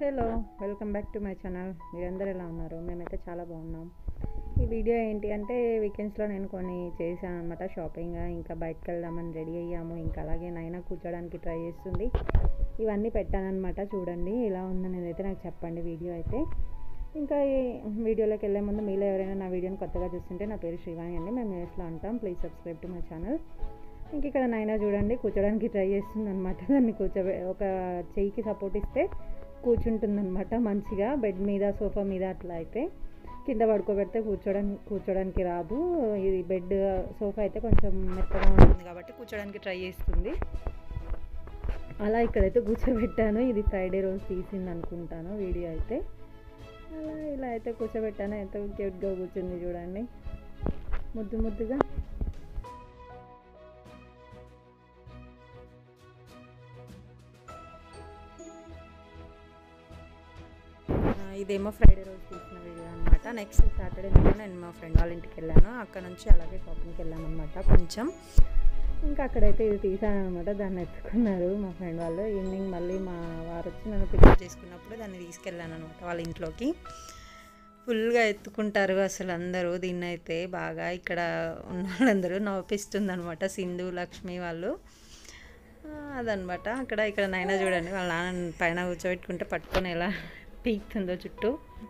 Hello welcome back to my channel. మీరందరూ ఎలా ఉన్నారు? మేమైతే చాలా బాగున్నాం. ఈ వీడియో ఏంటి అంటే వీకెండ్స్లో నేను కొన్ని చేశాను అనమాట షాపింగ్. ఇంకా బయటకు వెళ్దామని రెడీ అయ్యాము. ఇంకా అలాగే నైనా కూర్చోడానికి ట్రై చేస్తుంది. ఇవన్నీ పెట్టానమాట, చూడండి ఎలా ఉందని అయితే నాకు చెప్పండి వీడియో అయితే. ఇంకా ఈ వీడియోలోకి వెళ్ళే ముందు మీలో ఎవరైనా నా వీడియోని కొత్తగా చూస్తుంటే, నా పేరు శ్రీవాణి అండి, మేము యూఎస్లో ఉంటాం. Please subscribe to my channel. ఇంక ఇక్కడ నైనా చూడండి కూర్చోడానికి ట్రై చేస్తుంది అనమాట. దాన్ని ఒక చెయ్యికి సపోర్ట్ ఇస్తే కూర్చుంటుందన్నమాట మంచిగా, బెడ్ మీద సోఫా మీద. అట్లా అయితే కింద పడుకోబెడితే కూర్చోడానికి రాదు. ఇది బెడ్ సోఫా అయితే కొంచెం మెత్తగా ఉంటుంది కాబట్టి కూర్చోడానికి ట్రై చేస్తుంది. అలా ఇక్కడైతే కూర్చోబెట్టాను. ఇది ఫ్రైడే రోజు తీసింది అనుకుంటాను వీడియో అయితే. అలా ఇలా అయితే కూర్చోబెట్టాను. ఎంత క్యూట్గా కూర్చుంది చూడండి, ముద్దు ముద్దుగా. ఇదేమో ఫ్రైడే రోజు తీసిన వీడియో అనమాట. నెక్స్ట్ సాటర్డే నేను మా ఫ్రెండ్ వాళ్ళ ఇంటికి వెళ్ళాను. అక్కడ నుంచి అలాగే షాపింగ్కి వెళ్ళాను అనమాట కొంచెం. ఇంకా అక్కడైతే ఇది తీసాను అనమాట. దాన్ని ఎత్తుకున్నారు మా ఫ్రెండ్ వాళ్ళు. ఈవినింగ్ మళ్ళీ మా వారు వచ్చి నన్ను పికప్ చేసుకున్నప్పుడు దాన్ని తీసుకెళ్ళాను అనమాట వాళ్ళ ఇంట్లోకి. ఫుల్గా ఎత్తుకుంటారు అసలు అందరూ దీన్ని అయితే బాగా. ఇక్కడ ఉన్న వాళ్ళందరూ నవ్విస్తుంది అనమాట, సింధు లక్ష్మి వాళ్ళు. అదనమాట ఇక్కడ నైనా చూడండి, వాళ్ళ నాన్న పైన కూర్చోబెట్టుకుంటే పట్టుకొని ఎలా పీక్తుందో చుట్టూ.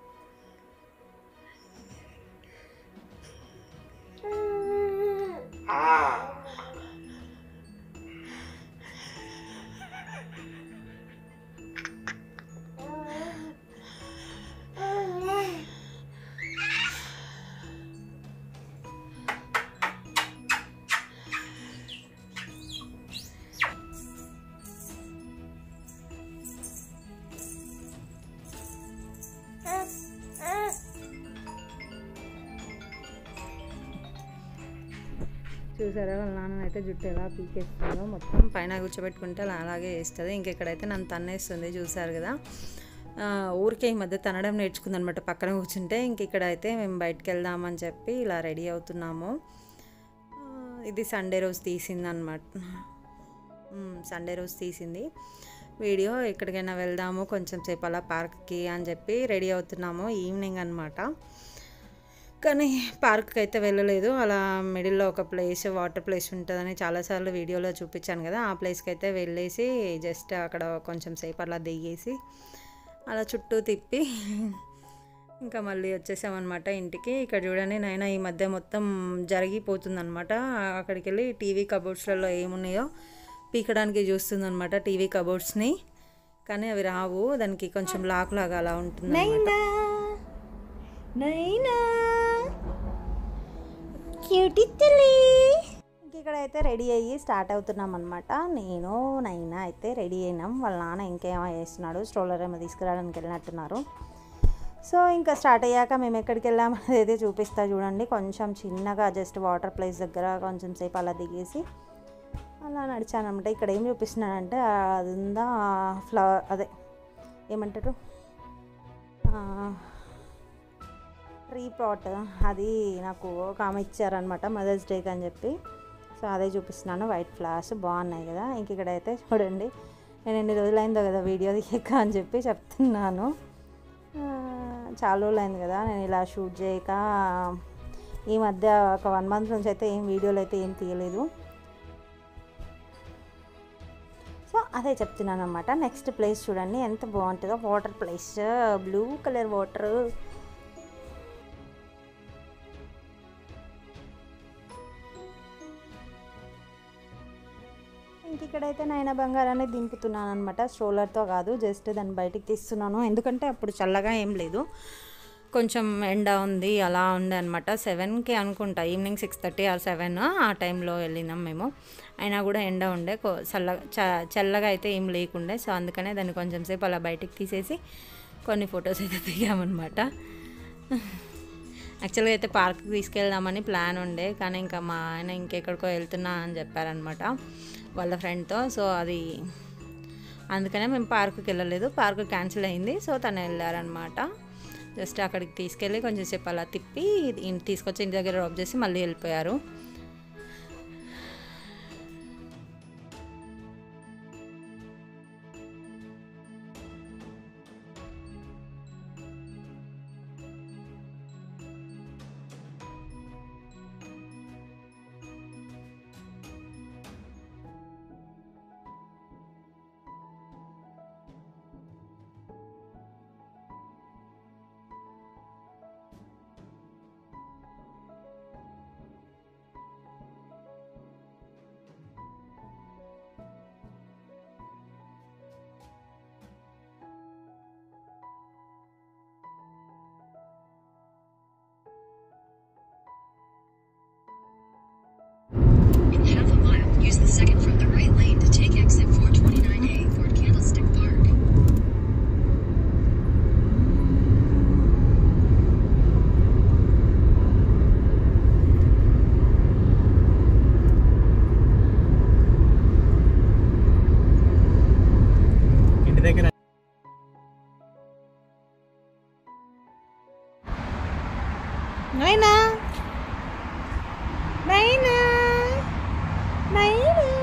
చూసారా వాళ్ళ నాన్న అయితే జుట్టు ఎలా పీకేస్తుందో, మొత్తం పైన కూర్చోబెట్టుకుంటే అలాగే వేస్తుంది. ఇంకెక్కడైతే నన్ను తన్నేస్తుంది చూసారు కదా. ఊరికే ఈ మధ్య తనడం నేర్చుకుందనమాట పక్కన కూర్చుంటే. ఇక్కడైతే మేము బయటకు వెళ్దామని చెప్పి ఇలా రెడీ అవుతున్నాము. ఇది సండే రోజు తీసింది అనమాట. సండే రోజు తీసింది వీడియో. ఎక్కడికైనా వెళ్దాము కొంచెం సేపు అలా పార్క్కి అని చెప్పి రెడీ అవుతున్నాము. ఈవినింగ్ అనమాట, కానీ పార్క్కి అయితే వెళ్ళలేదు. అలా మిడిల్లో ఒక ప్లేస్, వాటర్ ప్లేస్ ఉంటుందని చాలాసార్లు వీడియోలో చూపించాను కదా. ఆ ప్లేస్కి అయితే వెళ్ళేసి జస్ట్ అక్కడ కొంచెం సేపు అలా దిగేసి అలా చుట్టూ తిప్పి ఇంకా మళ్ళీ వచ్చేసామన్నమాట ఇంటికి. ఇక్కడ చూడండి నైనా ఈ మధ్య మొత్తం జరిగిపోతుందన్నమాట. అక్కడికి వెళ్ళి టీవీ కబోర్డ్స్లలో ఏమున్నాయో పీకడానికి చూస్తుందన్నమాట, టీవీ కబోర్డ్స్ని. కానీ అవి రావు, దానికి కొంచెం లాక్ లాగా అలా ఉంటుంది. నైనా క్యూటీ తల్లి. ఇక్కడైతే రెడీ అయ్యి స్టార్ట్ అవుతున్నాం అనమాట. నేను నైనా అయితే రెడీ అయినాం. వాళ్ళ నాన్న ఇంకేమో చేస్తున్నాడు, స్ట్రోలర్ ఏమో తీసుకురావడానికి వెళ్ళినట్టున్నారు. సో ఇంకా స్టార్ట్ అయ్యాక మేము ఎక్కడికి వెళ్ళామనేది అయితే చూపిస్తా చూడండి. కొంచెం చిన్నగా జస్ట్ వాటర్ ప్లేస్ దగ్గర కొంచెం సేపు అలా దిగేసి అలా నడిచానమాట. ఇక్కడ ఏం చూపిస్తున్నానంటే అది ఉందా ఫ్లవర్, అదే ఏమంటారు, ట్రీ పాట్. అది నాకు ఒక ఆమె ఇచ్చారనమాట మదర్స్ డేకి అని చెప్పి. సో అదే చూపిస్తున్నాను. వైట్ ఫ్లవర్స్ బాగున్నాయి కదా. ఇక్కడైతే చూడండి, నేను ఎన్ని రోజులైందో కదా వీడియో తీయక అని చెప్పి చెప్తున్నాను. చాలా రోజులైంది కదా నేను ఇలా షూట్ చేయక. ఈ మధ్య ఒక 1 month నుంచి అయితే ఏం వీడియోలు అయితే ఏం తీయలేదు. సో అదే చెప్తున్నాను అనమాట. నెక్స్ట్ ప్లేస్ చూడండి ఎంత బాగుంటుందో, water place, blue colour water. ఇక్కడైతే నైనా బంగారాన్ని దింపుతున్నాను అనమాట. స్ట్రోలర్తో కాదు, జస్ట్ దాన్ని బయటికి తీస్తున్నాను. ఎందుకంటే అప్పుడు చల్లగా ఏం లేదు, కొంచెం ఎండ ఉంది, అలా ఉండే అనమాట. 7కి అనుకుంటా, ఈవినింగ్ 6:30 or 7 ఆ టైంలో వెళ్ళినాం మేము. అయినా కూడా ఎండ ఉండే, చల్లగా అయితే ఏం లేకుండే. సో అందుకనే దాన్ని కొంచెం సేపు అలా బయటికి తీసేసి కొన్ని ఫొటోస్ అయితే దిగామన్నమాట. యాక్చువల్గా అయితే పార్క్కి తీసుకెళ్దామని ప్లాన్ ఉండే, కానీ ఇంకా మా ఆయన ఇంకెక్కడికో వెళ్తున్నా అని చెప్పారనమాట వాళ్ళ ఫ్రెండ్తో. సో అది అందుకనే మేము పార్క్కి వెళ్ళలేదు, పార్క్ క్యాన్సిల్ అయింది. సో తను వెళ్ళారనమాట. జస్ట్ అక్కడికి తీసుకెళ్ళి కొంచెం సేపు అలా తిప్పి తీసుకొచ్చి ఇంటి దగ్గర డ్రాప్ చేసి మళ్ళీ వెళ్ళిపోయారు. నైనా నైనా నైనా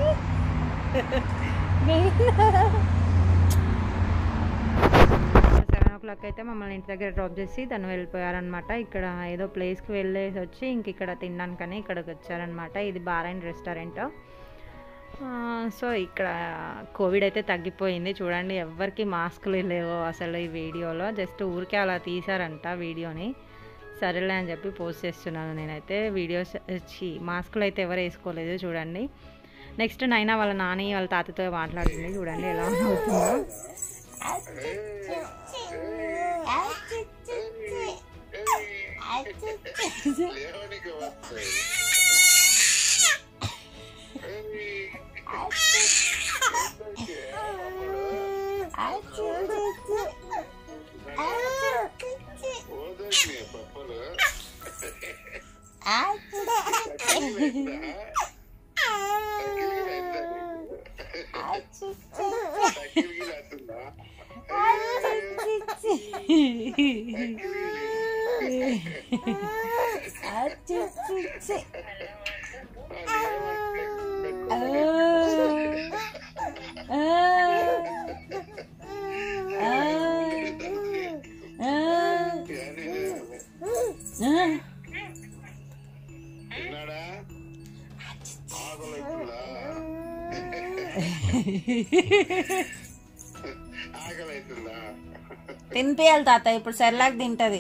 7 o'clock అయితే మమ్మల్ని ఇంటి దగ్గర డ్రాప్ చేసి తను వెళ్ళిపోయారనమాట. ఇక్కడ ఏదో ప్లేస్కి వెళ్ళేసి వచ్చి ఇంక ఇక్కడ తినడానికని ఇక్కడికి వచ్చారనమాట. ఇది బార్ అండ్ రెస్టారెంట్. సో ఇక్కడ కోవిడ్ అయితే తగ్గిపోయింది చూడండి. ఎవరికి మాస్కులు లేవు అసలు ఈ వీడియోలో. జస్ట్ ఊరికే అలా తీసారంట వీడియోని. సరేలే అని చెప్పి పోస్ట్ చేస్తున్నాను నేనైతే. వీడియోస్ మాస్కులు అయితే ఎవరు వేసుకోలేదు చూడండి. నెక్స్ట్ నైనా వాళ్ళ నాని వాళ్ళ తాతతో మాట్లాడుతుంది చూడండి ఎలా అవుతుందో. తినిపియాలి తాత, ఇప్పుడు సెర్లాక్ తింటది.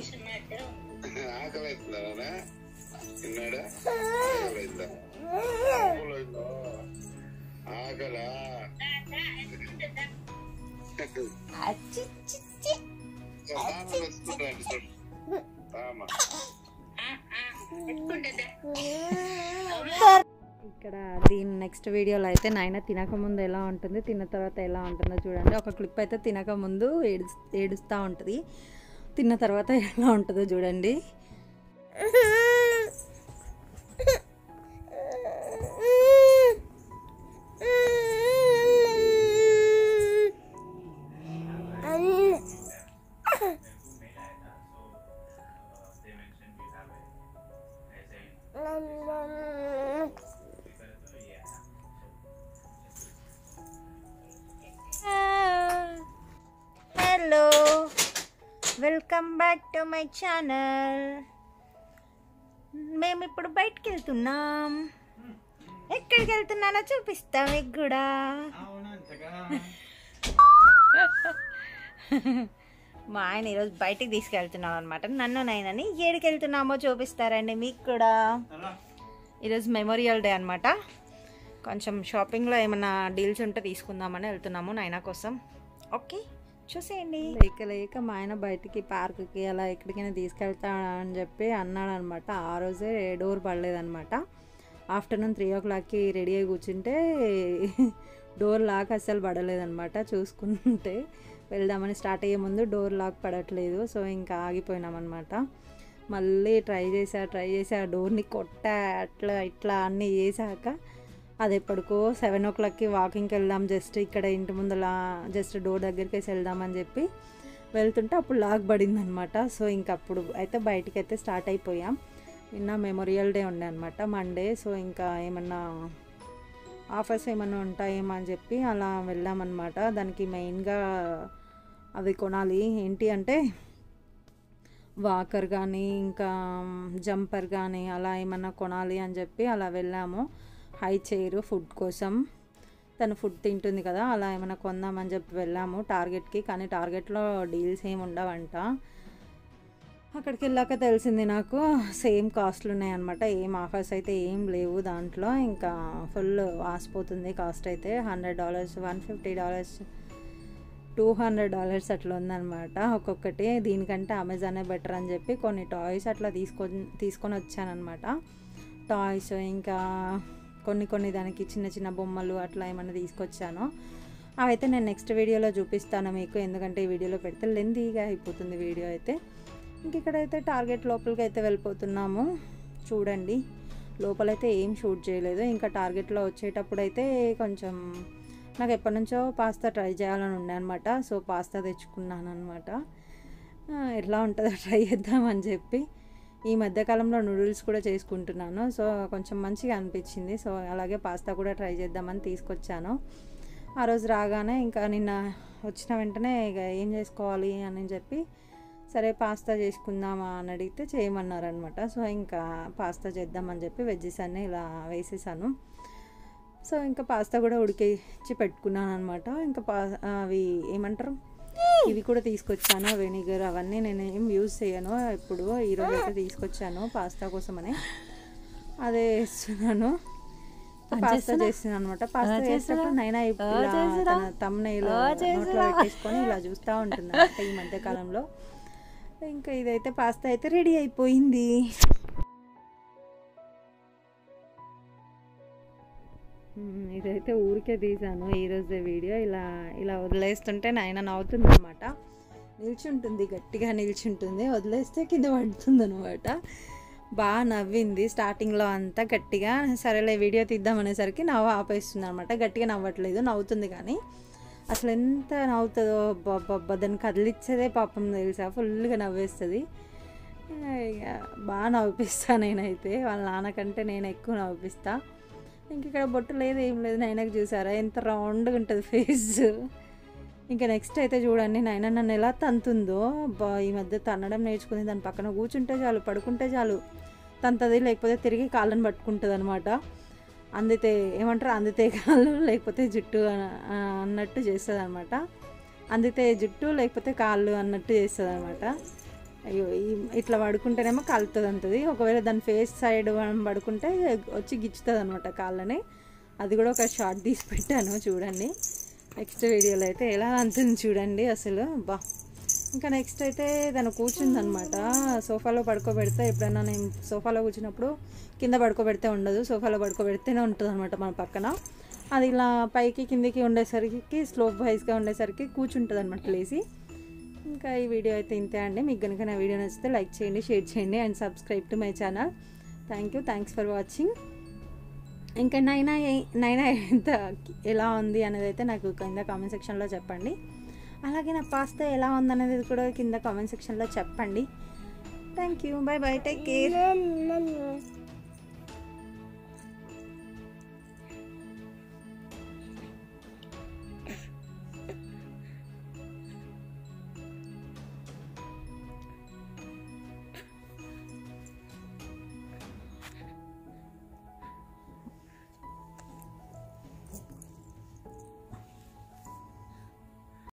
ఇక్కడ దీని నెక్స్ట్ వీడియోలో అయితే నైనా తినకముందు ఎలా ఉంటుంది, తిన్న తర్వాత ఎలా ఉంటుందో చూడండి. ఒక క్లిప్ అయితే తినకముందు ఏడుస్తూ ఉంటుంది, తిన్న తర్వాత ఎలా ఉంటుందో చూడండి. Hello, welcome back to my channel. మేము ఇప్పుడు బయటికి వెళ్తున్నాం. ఎక్కడికి వెళ్తున్నానో చూపిస్తాం మీకు కూడా. మా ఆయన ఈరోజు బయటికి తీసుకెళ్తున్నాం అనమాట. నన్ను నైనని ఏడికి వెళ్తున్నామో చూపిస్తారండి మీకు కూడా. ఈరోజు మెమోరియల్ డే అనమాట. కొంచెం షాపింగ్లో ఏమైనా డీల్స్ ఉంటే తీసుకుందామని వెళ్తున్నాము నైనా కోసం. ఓకే, చూసేయండి. లేక మా ఆయన బయటికి పార్క్కి అలా ఎక్కడికైనా తీసుకెళ్తానని చెప్పి అన్నాడు అనమాట. ఆ రోజే డోర్ పడలేదనమాట. ఆఫ్టర్నూన్ 3 o'clockకి రెడీ అయ్యి కూర్చుంటే డోర్ లాక్ అస్సలు పడలేదనమాట. చూసుకుంటే వెళ్దామని స్టార్ట్ అయ్యే ముందు డోర్ లాక్ పడట్లేదు. సో ఇంకా ఆగిపోయినామన్నమాట. మళ్ళీ ట్రై చేసి ఆ డోర్ని కొట్టా, అట్లా ఇట్లా అన్నీ చేశాక అది ఎప్పటికో 7 o'clockకి వాకింగ్కి వెళ్దాం, జస్ట్ ఇక్కడ ఇంటి ముందర జస్ట్ డోర్ దగ్గరికి వేసి వెళ్దామని చెప్పి వెళ్తుంటే అప్పుడు లాక్ పడింది అనమాట. సో ఇంకప్పుడు అయితే బయటికి అయితే స్టార్ట్ అయిపోయాం. నిన్న మెమోరియల్ డే ఉండే అనమాట, మండే. సో ఇంకా ఏమన్నా ఆఫర్స్ ఏమన్నా ఉంటాయేమో అని చెప్పి అలా వెళ్ళామన్నమాట. దానికి మెయిన్గా అవి కొనాలి. ఏంటి అంటే వాకర్ కానీ ఇంకా జంపర్ కానీ అలా ఏమన్నా కొనాలి అని చెప్పి అలా వెళ్ళాము. హై చైర్ ఫుడ్ కోసం, తను ఫుడ్ తింటుంది కదా, అలా ఏమైనా కొందామని చెప్పి వెళ్ళాము టార్గెట్కి. కానీ టార్గెట్లో డీల్స్ ఏమి ఉండవంట. అక్కడికి వెళ్ళాక తెలిసింది నాకు సేమ్ కాస్ట్లు ఉన్నాయన్నమాట. ఏం ఆఫర్స్ అయితే ఏం లేవు దాంట్లో. ఇంకా ఫుల్ వాసిపోతుంది కాస్ట్ అయితే. $100, $150, $200 అట్లా ఉందన్నమాట ఒక్కొక్కటి. దీనికంటే అమెజానే బెటర్ అని చెప్పి కొన్ని టాయ్స్ అట్లా తీసుకొని వచ్చానమాట. టాయ్స్ ఇంకా కొన్ని దానికి చిన్న చిన్న బొమ్మలు అట్లా ఏమైనా తీసుకొచ్చాను. అవైతే నేను నెక్స్ట్ వీడియోలో చూపిస్తాను మీకు, ఎందుకంటే ఈ వీడియోలో పెడితే లెంతీగా అయిపోతుంది వీడియో అయితే. ఇంక ఇక్కడైతే టార్గెట్ లోపలికి అయితే వెళ్ళిపోతున్నాము. చూడండి, లోపలైతే ఏం షూట్ చేయలేదు. ఇంకా టార్గెట్లో వచ్చేటప్పుడు అయితే కొంచెం నాకు ఎప్పటి నుంచో పాస్తా ట్రై చేయాలని ఉండే అనమాట. సో పాస్తా తెచ్చుకున్నాను అనమాట. ఎట్లా ఉంటుందో ట్రై చేద్దామని చెప్పి. ఈ మధ్యకాలంలో నూడిల్స్ కూడా చేసుకుంటున్నాను. సో కొంచెం మంచిగా అనిపించింది. సో అలాగే పాస్తా కూడా ట్రై చేద్దామని తీసుకొచ్చాను. ఆ రోజు రాగానే ఇంకా నిన్న వచ్చిన వెంటనే ఇక ఏం చేసుకోవాలి అని చెప్పి సరే పాస్తా చేసుకుందామా అని అడిగితే చేయమన్నారనమాట. సో ఇంకా పాస్తా చేద్దామని చెప్పి వెజ్జెస్ అన్నీ ఇలా వేసేసాను. సో ఇంకా పాస్తా కూడా ఉడికించి పెట్టుకున్నాను అనమాట. ఇంకా అవి ఏమంటారు, ఇవి కూడా తీసుకొచ్చాను, వెనిగర్ అవన్నీ నేను ఏం యూజ్ చేయను ఎప్పుడు. ఈరోజు అయితే తీసుకొచ్చాను పాస్తా కోసమని, అదే వేస్తున్నాను. పాస్తా చేస్తున్నాను అనమాట. పాస్తా చేసినప్పుడు నైనా తన తమ్మునైలో నోట్లో పెట్టేసుకొని ఇలా చూస్తూ ఉంటుంది అనమాట ఈ మధ్యకాలంలో. ఇంకా ఇదైతే పాస్తా అయితే రెడీ అయిపోయింది. ఇదైతే ఊరికే తీసాను ఈరోజే వీడియో. ఇలా వదిలేస్తుంటే నైనా నవ్వుతుంది అనమాట. నిల్చుంటుంది, గట్టిగా నిల్చుంటుంది, వదిలేస్తే కింద పడుతుంది అనమాట. బాగా నవ్వింది స్టార్టింగ్లో అంతా గట్టిగా. సరేలే వీడియో తీద్దామనేసరికి నవ్వు ఆపేస్తుంది అనమాట. గట్టిగా నవ్వట్లేదు, నవ్వుతుంది కానీ అసలు ఎంత నవ్వుతుందో బాబా. దాన్ని కదిలిచ్చేదే పాపం తెలుసా, ఫుల్గా నవ్వేస్తుంది. బాగా నవ్విపిస్తాను నేనైతే, వాళ్ళ నాన్నకంటే నేను ఎక్కువ నవ్విపిస్తా. ఇంక ఇక్కడ బొట్టు లేదు, ఏం లేదు. నైనాకి చూసారా ఎంత రౌండ్గా ఉంటుంది ఫేస్. ఇంకా నెక్స్ట్ అయితే చూడండి నైనా నన్ను ఎలా తంతుందో. ఈ మధ్య తన్నడం నేర్చుకుంది. దాని పక్కన కూర్చుంటే చాలు, పడుకుంటే చాలు తంతది, లేకపోతే తిరిగి కాళ్ళని పట్టుకుంటుంది అనమాట. అందితే ఏమంటారు, అందితే కాళ్ళు లేకపోతే జుట్టు అన్నట్టు చేస్తుంది అనమాట. అందితే జుట్టు లేకపోతే కాళ్ళు అన్నట్టు చేస్తుంది అనమాట. అయ్యో ఇట్లా పడుకుంటేనేమో కాలుతుంది అంతది. ఒకవేళ దాని ఫేస్ సైడ్ మనం పడుకుంటే వచ్చి గిచ్చుతుంది అనమాట కాళ్ళని. అది కూడా ఒక షార్ట్ తీసి పెట్టాను చూడండి. నెక్స్ట్ వీడియోలో అయితే ఎలా అంతుంది చూడండి అసలు. ఇంకా నెక్స్ట్ అయితే తను కూర్చుందనమాట. సోఫాలో పడుకోబెడితే, ఎప్పుడైనా నేను సోఫాలో కూర్చున్నప్పుడు కింద పడుకోబెడితే ఉండదు, సోఫాలో పడుకోబెడితేనే ఉంటుంది అనమాట మన పక్కన. అది ఇలా పైకి కిందికి ఉండేసరికి, స్లోప్ వైజ్గా ఉండేసరికి కూర్చుంటుంది అనమాట లేసి. ఇంకా ఈ వీడియో అయితే ఇంతే అండి. మీకు కనుక నా వీడియో నచ్చితే లైక్ చేయండి, షేర్ చేయండి and subscribe to my channel. Thanks for watching. ఇంకా నైనా ఎంత ఎలా ఉంది అనేది అయితే నాకు కింద కామెంట్ సెక్షన్లో చెప్పండి. అలాగే నా పాస్తా ఎలా ఉందనేది కూడా కింద కామెంట్ సెక్షన్లో చెప్పండి. Thank you, bye bye, take care.